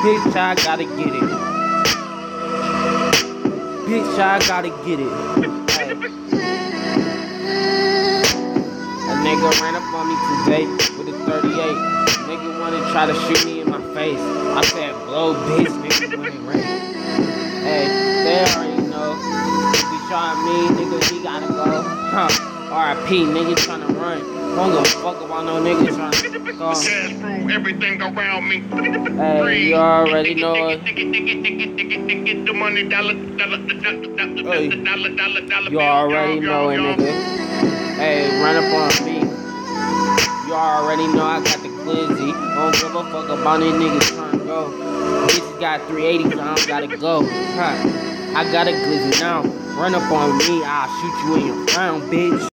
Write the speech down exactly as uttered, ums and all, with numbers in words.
Bitch, I gotta get it. Bitch, I gotta get it. Hey. A nigga ran up on me today with a thirty-eight. Nigga wanna try to shoot me in my face. I said, blow, bitch, nigga, when it rain. Hey, they already know. If he shot me, nigga, he gotta go. Huh. R I P, nigga tryna run. Don't give a fuck about no nigga tryna go. Everything around me. Hey, you already know it. Hey, you already know it, nigga. Hey, run up on me. You already know I got the glizzy. Don't give a fuck about any niggas tryna go. Bitch got three eighty, so I don't gotta go. Huh. I got a glizzy now. Run up on me, I'll shoot you in your round, bitch.